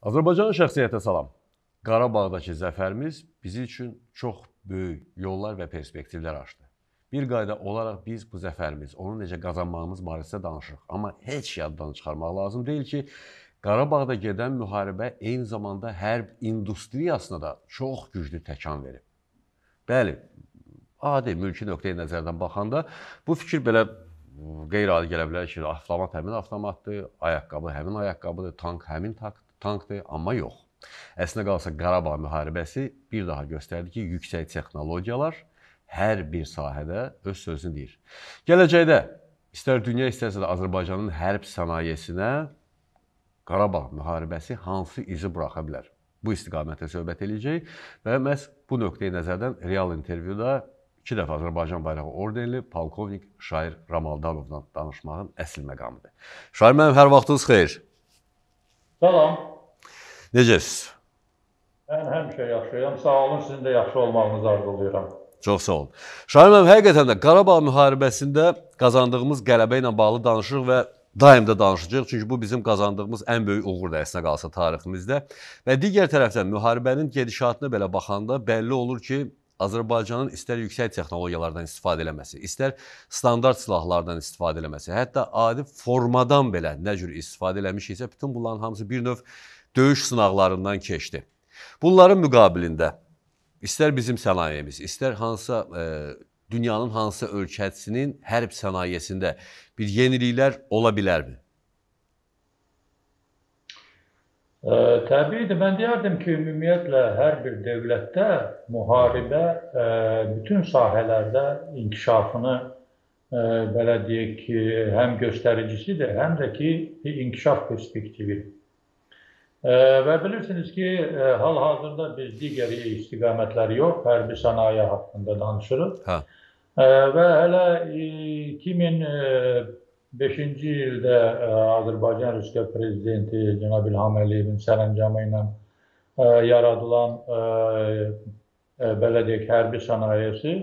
Azərbaycan şəxsiyyətə salam. Qarabağdakı zəfərimiz bizi üçün çox böyük yollar və perspektivlər açdı. Bir qayda olaraq biz bu zəfərimiz, onu necə qazanmağımız barəsində danışırıq. Amma heç yaddan çıxarmaq lazım deyil ki, Qarabağda gedən müharibə eyni zamanda hərb industriyasına da çox güclü təkan verib. Bəli, adi mülki nöqteyi nəzərdən baxanda bu fikir belə qeyri-adi gələ bilər ki, avtomat həmin avtomatdır, ayaqqabı həmin ayaqqabıdır, tank həmin tankdır, amma yox. Əslində qalsa Qarabağ müharibəsi bir daha göstərdi ki, yüksək texnologiyalar hər bir sahədə öz sözünü deyir. Gələcəkdə istər dünya, istərsə də Azərbaycanın hərb sənayesinə Qarabağ müharibəsi hansı izi buraxa bilər? Bu istiqamətdə söhbət edəcəyik və məhz bu nöqteyi nəzərdən real intervyuda 2 dəfə Azərbaycan bayrağı ordenli polkovnik Şair Ramaldanovla danışmağın əsl məqamıdır. Şair mənim, hər vaxtınız xeyir. Salam. Necəsiz? Mən həmişə yaxşıyam. Sağ olun, sizin də yaxşı olmağınızı arzulayıram. Çox sağ olun. Şahin müəllim, həqiqətən də Qarabağ müharibəsində qazandığımız qələbə ilə bağlı danışırıq və daim də danışacağıq. Çünki bu bizim qazandığımız ən böyük uğurdur əslində qalsa tariximizdə. Və digər tərəfdən müharibənin gedişatına belə baxanda bəlli olur ki, Azərbaycanın istər yüksək texnologiyalardan istifadə eləməsi, istər standart silahlardan istifadə eləməsi, hətta adi formadan belə nə cür istifadə eləmişiksə, bütün bunların hamısı bir növ döyüş sınaqlarından keçdi. Bunların müqabilində istər bizim sənayemiz, istər hansısa dünyanın hansısa ölkəsinin hərb sənayesində bir yeniliklər ola bilərmi? Təbiidir, mən deyərdim ki, ümumiyyətlə hər bir dövlətdə müharibə bütün sahələrdə inkişafını belə deyək ki, həm göstəricisidir, həm də ki, inkişaf perspektividir. Və bilirsiniz ki, hal-hazırda biz digər istiqamətləri yox, hərbi sənaye haqqında danışırıq. Və hələ 2005-ci ildə Azərbaycan Respublikası Prezidenti Cənab İlham Əliyevin sərəncamı ilə yaradılan belə deyək, hərbi sənayesi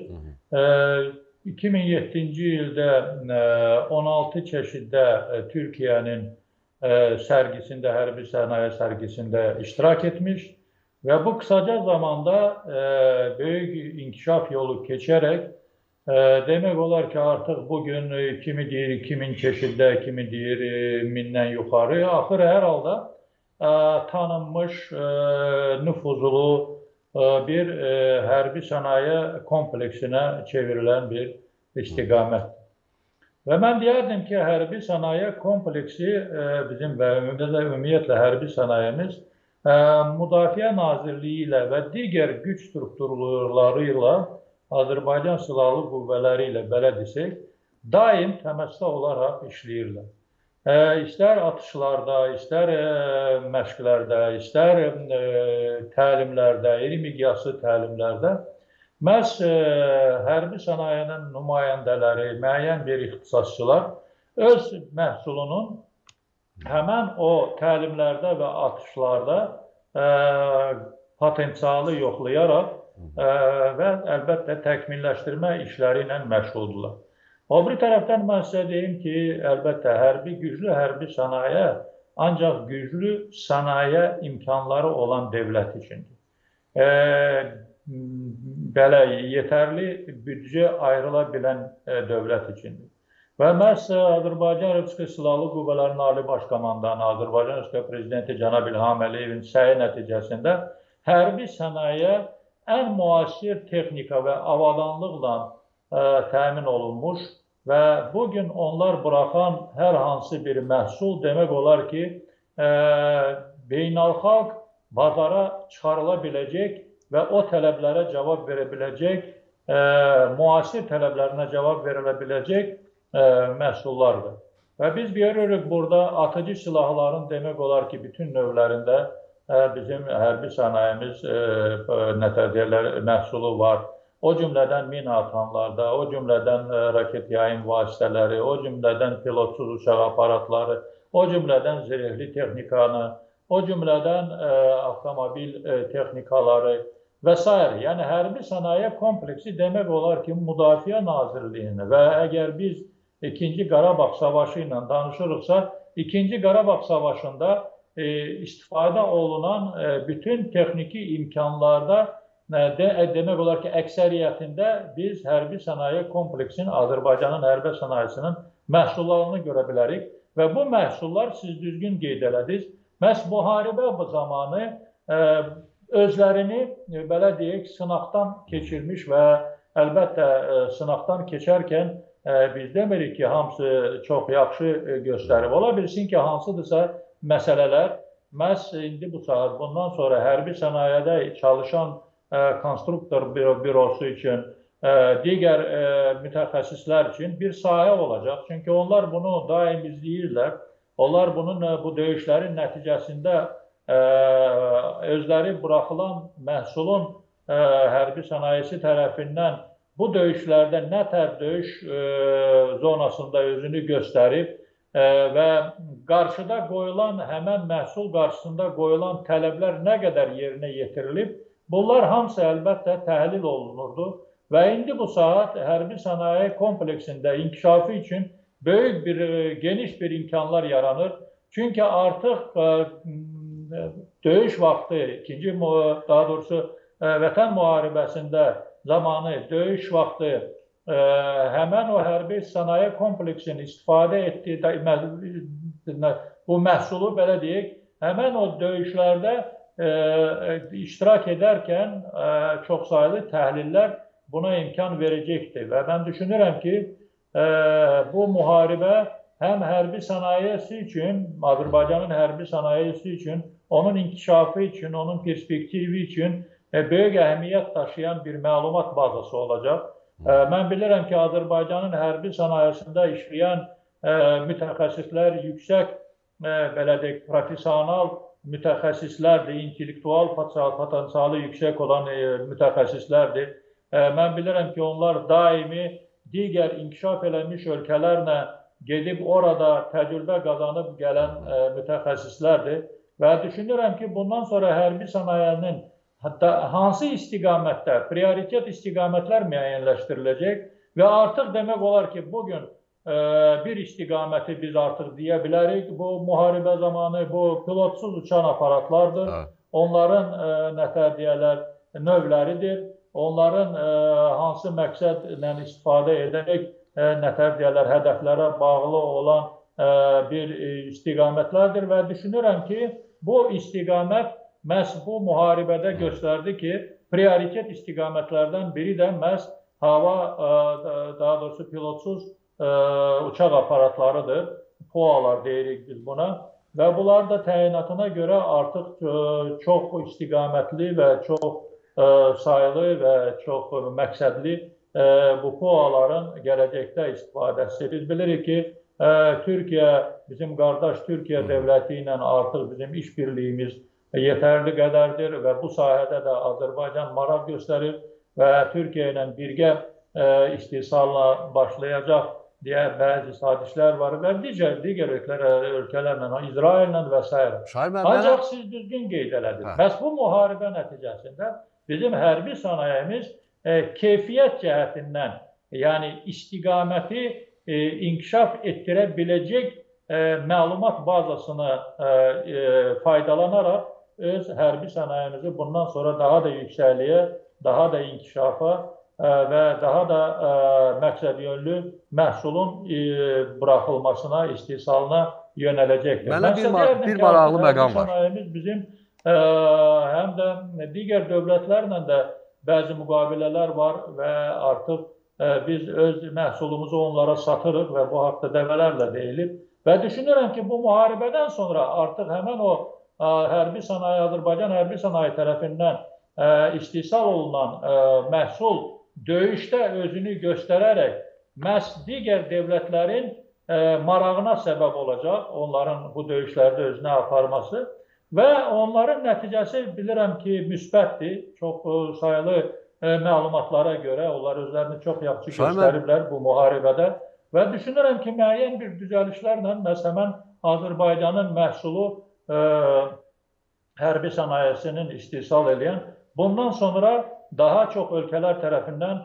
2007-ci ildə 16 çeşiddə Türkiyənin sərgisində, hərbi sənaye sərgisində iştirak etmiş və bu qısaca zamanda böyük inkişaf yolu keçərək demək olar ki, artıq bugün kimi deyir 2000 çeşiddə, kimi deyir 1000-dən yuxarı, axır hər halda tanınmış, nüfuzlu bir hərbi sənaye kompleksinə çevrilən bir istiqamətdir. Və mən deyərdim ki, hərbi sənaye kompleksi bizim və ümumiyyətlə hərbi sənayemiz Müdafiə Nazirliyi ilə və digər güc strukturları ilə Azərbaycan Silahlı Qüvvələri ilə belə desək, daim təməssüh olaraq işləyirlər. İstər atışlarda, istər məşqlərdə, istər təlimlərdə, iri miqyaslı təlimlərdə məhz hərbi sənayenin nümayəndələri, müəyyən bir ixtisasçılar öz məhsulunun həmən o təlimlərdə və atışlarda potensialı yoxlayaraq və əlbəttə təkmilləşdirmə işləri ilə məşğuldurlar. O bir tərəfdən mən sizə deyim ki, əlbəttə güclü hərbi sənaye ancaq güclü sənaye imkanları olan dövlət üçündür. Belə yetərli büdcə ayrıla bilən dövlət üçündür. Və məhz Azərbaycan Respublikası Silahlı Qüvvələrinin Ali Baş Komandanı, Azərbaycan Respublikası Prezidenti Cənab İlham Əliyevin səyi nəticəsində hərbi sənaye ən müasir texnika və avadanlıqla təmin olunmuş və bugün onlar buraxan hər hansı bir məhsul demək olar ki, beynəlxalq bazara çıxarıla biləcək və o tələblərə cavab verə biləcək, müasir tələblərinə cavab verilə biləcək məhsullardır. Və biz görürük burada atıcı silahların demək olar ki, bütün növlərində bizim hərbi sənayemiz məhsulu var. O cümlədən mina atanlarda, o cümlədən raket yayım vasitələri, o cümlədən pilotsuz uçaq aparatları, o cümlədən zirehli texnikanı, o cümlədən avtomobil texnikaları və s. Yəni, hərbi sənaye kompleksi demək olar ki, Müdafiə Nazirliyini və əgər biz 2-ci Qarabağ Savaşı ilə danışırıqsa, 2-ci Qarabağ Savaşında istifadə olunan bütün texniki imkanlarda demək olar ki, əksəriyyətində biz hərbi sənaye kompleksinin, Azərbaycanın hərbi sənayesinin məhsullarını görə bilərik. Və bu məhsullar, siz düzgün qeyd elədiniz, məhz müharibə zamanı özlərini, belə deyək, sınaqdan keçirmiş və əlbəttə sınaqdan keçərkən biz demirik ki, hamısı çox yaxşı göstərib. Ola bilsin ki, hansıdırsa məsələlər, məhz indi bu saat, bundan sonra hərbi sənayədə çalışan konstruktor bürosu üçün, digər mütəxəssislər üçün bir sahə olacaq. Çünki onlar bunu daim izləyirlər. Onlar bu döyüşlərin nəticəsində özləri buraxılan məhsulun hərbi sənayesi tərəfindən bu döyüşlərdə nə tər döyüş zonasında özünü göstərib və qarşıda qoyulan, həmən məhsul qarşısında qoyulan tələblər nə qədər yerinə yetirilib, bunlar hamısı əlbəttə təhlil olunurdu. Və indi bu saat hərbi sənaye kompleksində inkişafı üçün böyük bir, geniş bir imkanlar yaranır. Çünki artıq döyüş vaxtı, daha doğrusu Vətən müharibəsində zamanı, döyüş vaxtı həmən o hərbi sənaye kompleksinin istifadə etdiyi, bu məhsulu belə deyək, həmən o döyüşlərdə iştirak edərkən çoxsaylı təhlillər buna imkan verəcəkdir. Və mən düşünürəm ki, bu müharibə həm hərbi sənayesi üçün, Azərbaycanın hərbi sənayesi üçün, onun inkişafı üçün, onun perspektivi üçün böyük əhəmiyyət daşıyan bir məlumat bazası olacaq. Mən bilirəm ki, Azərbaycanın hərbi sənayesində işləyən mütəxəssislər yüksək, belə deyək, profesional mütəxəssislərdir, intellektual potensialı yüksək olan mütəxəssislərdir. Mən bilirəm ki, onlar daimi digər inkişaf eləmiş ölkələrlə gedib orada təcrübə qazanıb gələn mütəxəssislərdir. Və düşünürəm ki, bundan sonra hərbi sənayenin hətta hansı istiqamətdə, prioritet istiqamətlər müəyyənləşdiriləcək və artıq demək olar ki, bugün bir istiqaməti biz artıq deyə bilərik. Bu müharibə zamanı bu pilotsuz uçan aparatlardır. Onların nətər deyərlər, növləridir. Onların hansı məqsədlə istifadə edərək nətər deyərlər, hədəflərə bağlı olan bir istiqamətlərdir və düşünürəm ki, bu istiqamət məhz bu müharibədə göstərdi ki, prioritet istiqamətlərdən biri də məhz hava, daha doğrusu pilotsuz uçaq aparatlarıdır. POA-lar deyirik biz buna. Və bunlar da təyinatına görə artıq çox istiqamətli və çox sayılı və çox məqsədli bu POA-ların gələcəkdə istifadəsi. Biz bilirik ki, Türkiyə, bizim qardaş Türkiyə dövləti ilə artıq bizim işbirliyimiz yetərli qədərdir və bu sahədə də Azərbaycan maraq göstərir və Türkiyə ilə birgə istehsalla başlayacaq deyə bəzi sazişlər var və digər ölkələrlə, İsraillə və s. Ancaq siz düzgün qeyd elədiniz. Məhz bu müharibə nəticəsində bizim hərbi sənayemiz keyfiyyət cəhətindən, yəni istiqaməti inkişaf etdirə biləcək məlumat bazasını faydalanaraq öz hərbi sənayemizi bundan sonra daha da yüksəkliyə, daha da inkişafa və daha da məqsədyönlü məhsulun buraxılmasına, istehsalına yönələcəkdir. Mənə bir maraqlı məqam var. Sənayemiz bizim həm də digər dövlətlərlə də bəzi müqavilələr var və artıq biz öz məhsulumuzu onlara satırıq və bu haqda dəfələrlə deyilib. Və düşünürəm ki, bu müharibədən sonra artıq həmən o hərbi sənaye, Azərbaycan hərbi sənaye tərəfindən istehsal olunan məhsul döyüşdə özünü göstərərək məhz digər dövlətlərin marağına səbəb olacaq, onların bu döyüşlərdə özünə aparması və onların nəticəsi bilirəm ki, müsbətdir. Çox sayılı məlumatlara görə onlar özlərini çox yaxşı göstəriblər bu müharibədə. Və düşünürəm ki, müəyyən bir düzəlişlərlə məsələn Azərbaycanın məhsulu hərbi sənayesinin istehsal edən bundan sonra daha çox ölkələr tərəfindən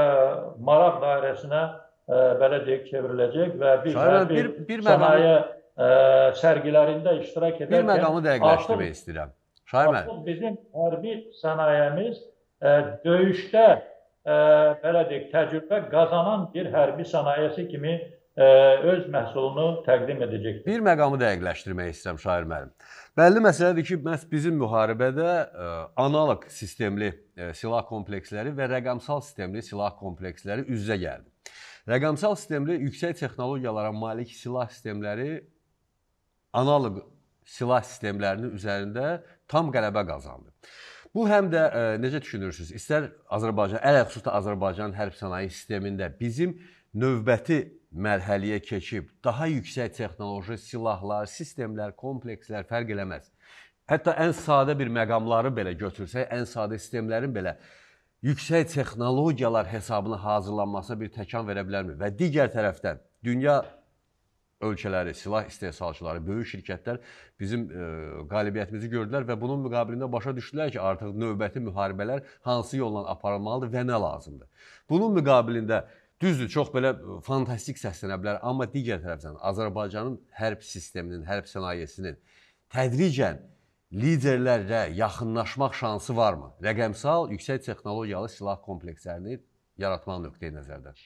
maraq dairəsinə belə deyək çevriləcək və biz hərbi sənaye sərgilərində iştirak Bir edərkən məqamı dəqiqləşdirmək istəyirəm. Şahin müəllim. artıq bizim hərbi sənayemiz döyüşdə belə deyək, təcrübə qazanan bir hərbi sənayesi kimi öz məhsulunu təqdim edəcəkdir. Bir məqamı dəqiqləşdirmək istəyirəm Şahin müəllim. Bəlli məsələdir ki, məhz bizim müharibədə analog sistemli silah kompleksləri və rəqəmsal sistemli silah kompleksləri üz-üzə gəldi. Rəqəmsal sistemli yüksək texnologiyalara malik silah sistemləri analog silah sistemlərinin üzərində tam qələbə qazandı. Bu həm də necə düşünürsünüz? İstər Azərbaycan, ələlxüsus da Azərbaycan hərb sənaye sistemində bizim növbəti mərhələyə keçib daha yüksək texnoloji silahlar, sistemlər, komplekslər fərq eləməz. Hətta ən sadə bir məqamları belə götürsək, ən sadə sistemlərin belə yüksək texnologiyalar hesabına hazırlanmasına bir təkan verə bilərmi? Və digər tərəfdən dünya ölkələri, silah istehsalçıları, böyük şirkətlər bizim qalibiyyətimizi gördülər və bunun müqabilində başa düşdülər ki, artıq növbəti müharibələr hansı yolla aparılmalıdır və nə lazımdır. Bunun müqabilində düzdür, çox belə fantastik səslənə bilər, amma digər tərəfdən Azərbaycanın hərb sisteminin, hərb sənayesinin tədricən liderlərlə yaxınlaşmaq şansı varmı? Rəqəmsal, yüksək texnologiyalı silah komplekslərini yaratmaq nöqteyi nəzərdən.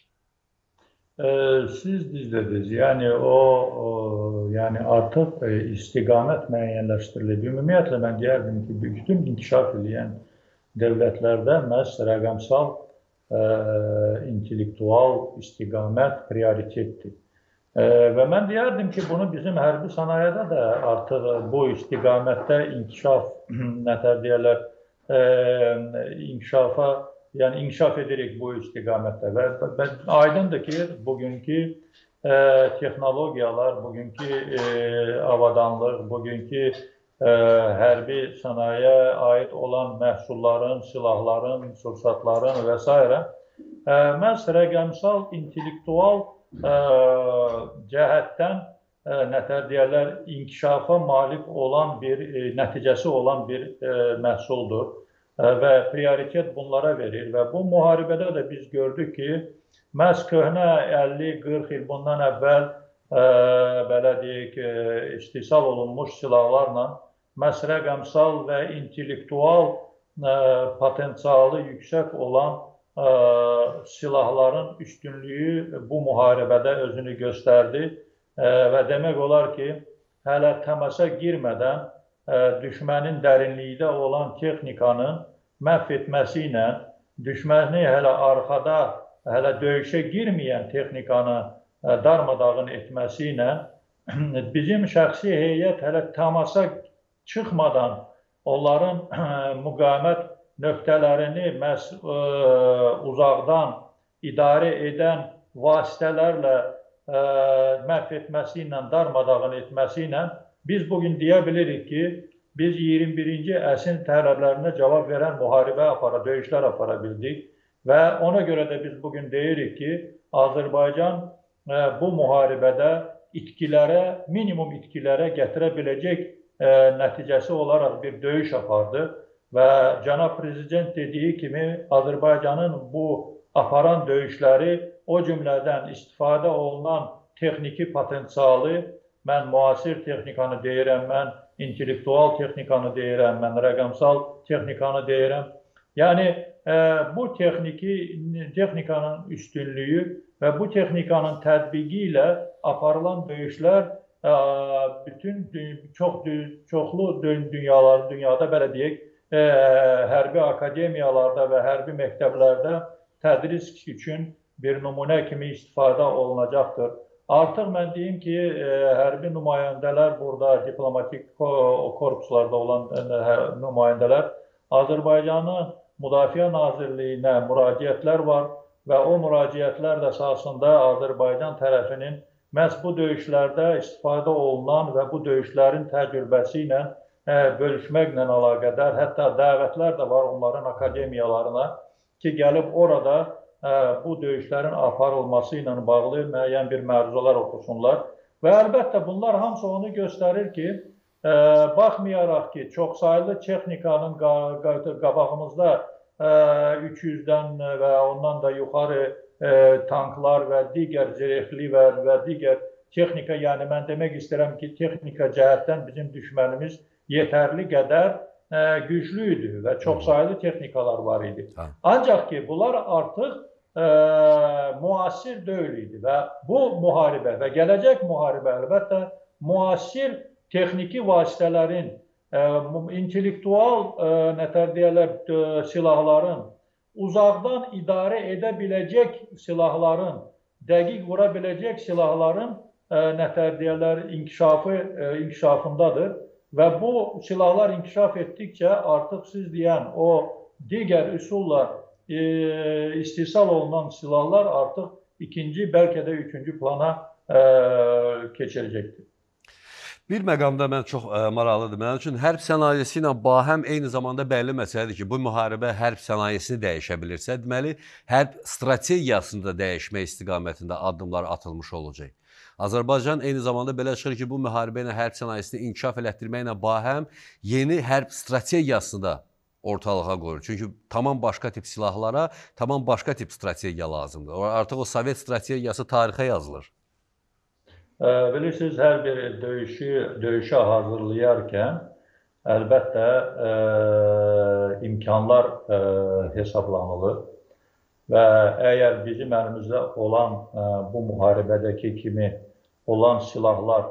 Siz düzdədiniz. Yəni yəni artıq istiqamət müəyyənləşdirilib. Ümumiyyətlə mən deyərdim ki, bütün inkişaf edən dövlətlərdə məhz rəqəmsal intellektual istiqamət prioritetdir. Və mən deyərdim ki, bunu bizim hərbi sənayədə də artıq bu istiqamətdə inkişaf, nətər deyərlər, inkişaf edirik bu istiqamətdə və aydındır ki, bugünkü texnologiyalar, bugünkü avadanlıq, bugünkü hərbi sənayeyə aid olan məhsulların, silahların, sursatların və s. məhz rəqəmsal, intellektual cəhətdən nətər deyərlər, inkişafa malik olan bir, nəticəsi olan bir məhsuldur və prioritet bunlara verir və bu müharibədə də biz gördük ki, məhz köhnə 50-40 il bundan əvvəl belə deyək, istehsal olunmuş silahlarla məhz rəqəmsal və intellektual potensialı yüksək olan silahların üstünlüyü bu müharibədə özünü göstərdi və demək olar ki, hələ təmasa girmədən düşmənin dərinlikdə olan texnikanın məhv etməsi ilə, düşməni hələ arxada, hələ döyüşə girməyən texnikanı darmadağın etməsi ilə bizim şəxsi heyət hələ təmasa çıxmadan onların müqavimət nöqtələrini məhz uzaqdan idarə edən vasitələrlə məhv etməsi ilə, darmadağın etməsi ilə biz bugün deyə bilirik ki, biz 21-ci əsrin tələblərinə cavab verən müharibə döyüşlər apara bildik və ona görə də biz bugün deyirik ki, Azərbaycan bu müharibədə itkilərə, minimum itkilərə gətirə biləcək nəticəsi olaraq bir döyüş apardı və cənab prezident dediyi kimi Azərbaycanın bu aparan döyüşləri, o cümlədən istifadə olunan texniki potensialı, mən müasir texnikanı deyirəm, mən intellektual texnikanı deyirəm, mən rəqəmsal texnikanı deyirəm. Yəni, bu texnikanın üstünlüyü və bu texnikanın tətbiqi ilə aparılan döyüşlər bütün çoxlu dünyada belə deyək, hərbi akademiyalarda və hərbi məktəblərdə tədris üçün bir nümunə kimi istifadə olunacaqdır. Artıq mən deyim ki, hərbi nümayəndələr burada, diplomatik korpuslarda olan nümayəndələr Azərbaycanın Müdafiə Nazirliyinə müraciətlər var və o müraciətlər əsasında Azərbaycan tərəfinin məhz bu döyüşlərdə istifadə olunan və bu döyüşlərin təcrübəsi ilə bölüşməklə əlaqədar, hətta dəvətlər də var onların akademiyalarına ki, gəlib orada bu döyüşlərin aparılması ilə bağlı müəyyən bir məruzələr oxusunlar. Və əlbəttə bunlar hamısı onu göstərir ki, baxmayaraq ki, çoxsaylı texnikanın qabağımızda 300-dən və ondan da yuxarı tanklar və digər zirehli və digər texnika, yəni mən demək istəyirəm ki, texnika cəhətdən bizim düşmənimiz yetərli qədər güclü idi və çoxsaylı texnikalar var idi. Ancaq ki, bunlar artıq müasir deyil idi və bu müharibə və gələcək müharibə əlbəttə müasir texniki vasitələrin, intellektual silahların, uzaqdan idarə edə biləcək silahların, dəqiq vura biləcək silahların inkişafındadır və bu silahlar inkişaf etdikcə artıq siz deyən o digər üsulla istehsal olunan silahlar artıq ikinci, bəlkə də üçüncü plana keçirecəkdir. Bir məqamda mən çox maraqlıdır. Mənim üçün hərb sənayesi ilə bahəm eyni zamanda bəlli məsələdir ki, bu müharibə hərb sənayesini dəyişə bilirsə, deməli, hərb strategiyasını da dəyişmək istiqamətində addımlar atılmış olacaq. Azərbaycan eyni zamanda belə çıxır ki, bu müharibə ilə hərb sənayesini inkişaf elətdirməklə bahəm yeni hərb strategiyasını da ortalığa qoyur. Çünki tamam başqa tip silahlara, tamam başqa tip strategiya lazımdır. Artıq o Sovet strategiyası tarixə yazılır. Bilirsiniz, hər bir döyüşə hazırlayarkən əlbəttə imkanlar hesablanılır və əgər bizim əlimizdə olan bu müharibədəki kimi olan silahlar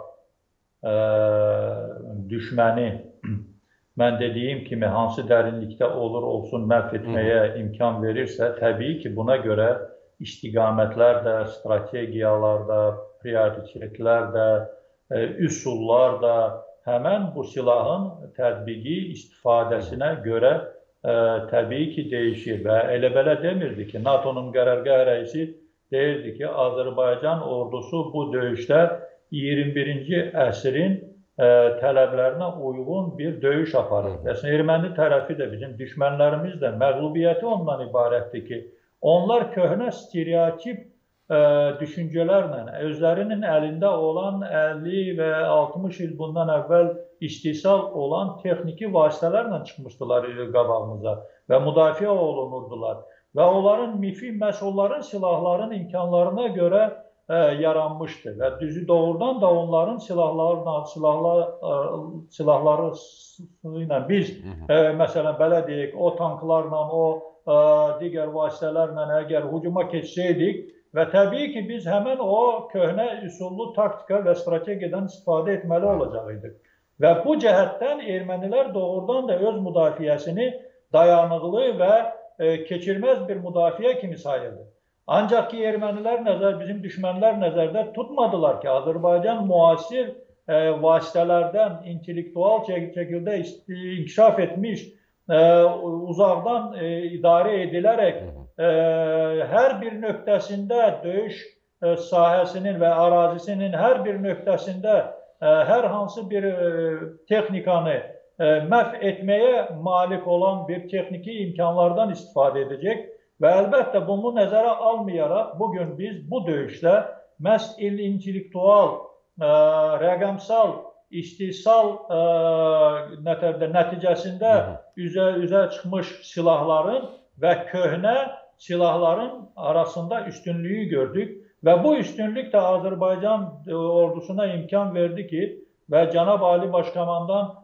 düşməni mən dediyim kimi hansı dərinlikdə olsun məhv etməyə imkan verirsə, təbii ki, buna görə istiqamətlər də, strategiyalar da, prioritetlər də, üsullar da həmən bu silahın tətbiqi istifadəsinə görə təbii ki, dəyişir və elə-belə demirdi ki, NATO-nun qərargah rəisi deyirdi ki, Azərbaycan ordusu bu döyüşdə 21-ci əsrin tələblərinə uyğun bir döyüş aparır. Əslində, erməni tərəfi də bizim düşmənlərimiz də məğlubiyyəti ondan ibarətdir ki, onlar köhnə stereotip düşüncələrlə, özlərinin əlində olan 50 və 60 il bundan əvvəl istehsal olan texniki vasitələrlə çıxmışdılar qabağımıza və müdafiə olunurdular. Və onların mifi məhz onların silahların imkanlarına görə yaranmışdı və düzü doğrudan da onların silahları ilə biz, məsələn, belə deyək, o tanklarla, o digər vasitələrlə əgər hücuma keçsəydik və təbii ki, biz həmən o köhnə üsullu taktika və strategiyadan istifadə etməli olacaqydıq. Və bu cəhətdən ermənilər doğrudan da öz müdafiəsini dayanıqlı və keçirməz bir müdafiə kimi sayırdı. Ancaq ki, ermənilər bizim düşmənlər nəzərdə tutmadılar ki, Azərbaycan müasir vasitələrdən intellektual şəkildə inkişaf etmiş, uzaqdan idarə edilərək hər bir nöqtəsində döyüş sahəsinin və ərazisinin hər bir nöqtəsində hər hansı bir texnikanı məhv etməyə malik olan bir texniki imkanlardan istifadə edəcək. Və əlbəttə bunu nəzərə almayaraq bugün biz bu döyüşdə məhz intellektual, rəqəmsal, istehsal nəticəsində üzə çıxmış silahların və köhnə silahların arasında üstünlüyü gördük və bu üstünlük də Azərbaycan ordusuna imkan verdi ki və Cənab Ali Başkomandan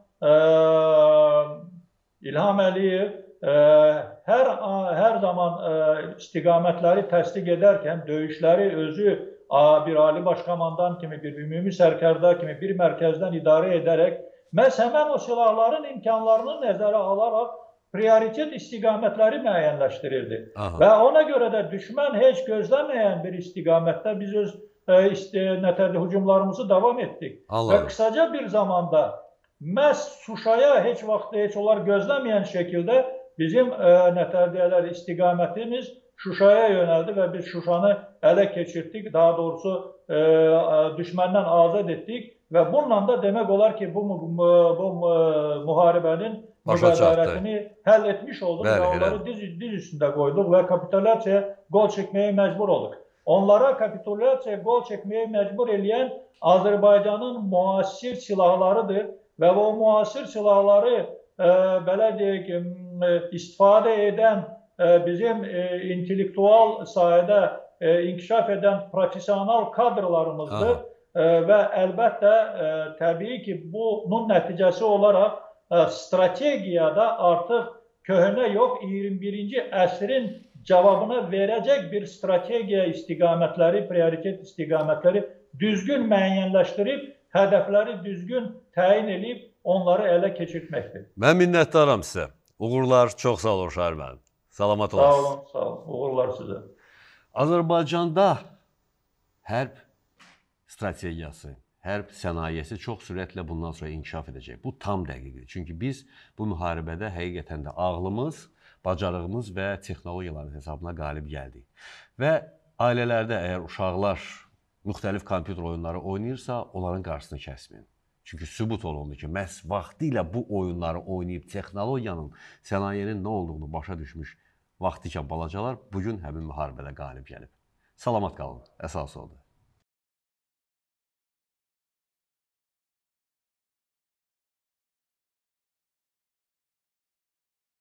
İlham Əliyev hər zaman istiqamətləri təsdiq edərkən döyüşləri özü bir Ali Başkomandan kimi, bir ümumi sərkərda kimi bir mərkəzdən idarə edərək məhz həmən o silahların imkanlarını nəzərə alaraq prioritet istiqamətləri müəyyənləşdirirdi. Və ona görə də düşmən heç gözləməyən bir istiqamətdə biz öz hücumlarımızı davam etdik. Və qısaca bir zamanda məhz Şuşaya heç vaxt heç onlar gözləməyən şəkildə bizim istiqamətimiz Şuşaya yönəldi və biz Şuşanı ələ keçirtdik, daha doğrusu düşməndən azad etdik və bununla da demək olar ki, bu müharibənin müqəddərətini həll etmiş olduq və onları diz üstündə qoyduq və kapitulyasiyaya qol çəkməyə məcbur olduq. Onlara kapitulyasiyaya qol çəkməyə məcbur eləyən Azərbaycanın müasir silahlarıdır və o müasir silahları belə deyək, istifadə edən bizim intellektual sahədə inkişaf edən profesional kadrlarımızdır və əlbəttə təbii ki, bunun nəticəsi olaraq strategiyada artıq köhnə yox, 21-ci əsrin cavabını verəcək bir strategiya istiqamətləri, prioritet istiqamətləri düzgün müəyyənləşdirib, hədəfləri düzgün təyin edib, onları ələ keçirtməkdir. Mən minnətdaram sizə. Uğurlar, çox sağ olun Şair müəllim. Salamat Sağ olasınız. olun, sağ olun. Uğurlar sizə. Azərbaycanda hərb strategiyası, hərb sənayesi çox sürətlə bundan sonra inkişaf edəcək. Bu tam dəqiqdir. Çünki biz bu müharibədə həqiqətən də ağlımız, bacarığımız və texnologiyaların hesabına qalib gəldik. Və ailələrdə əgər uşaqlar müxtəlif kompüter oyunları oynayırsa, onların qarşısını kəsməyin. Çünki sübut olundu ki, məhz vaxtilə bu oyunları oynayıb texnologiyanın, sənayenin nə olduğunu başa düşmüş vaxtikən balacalar bugün həmin müharibədə qalib gəlib. Salamat qalın, əsas oldu.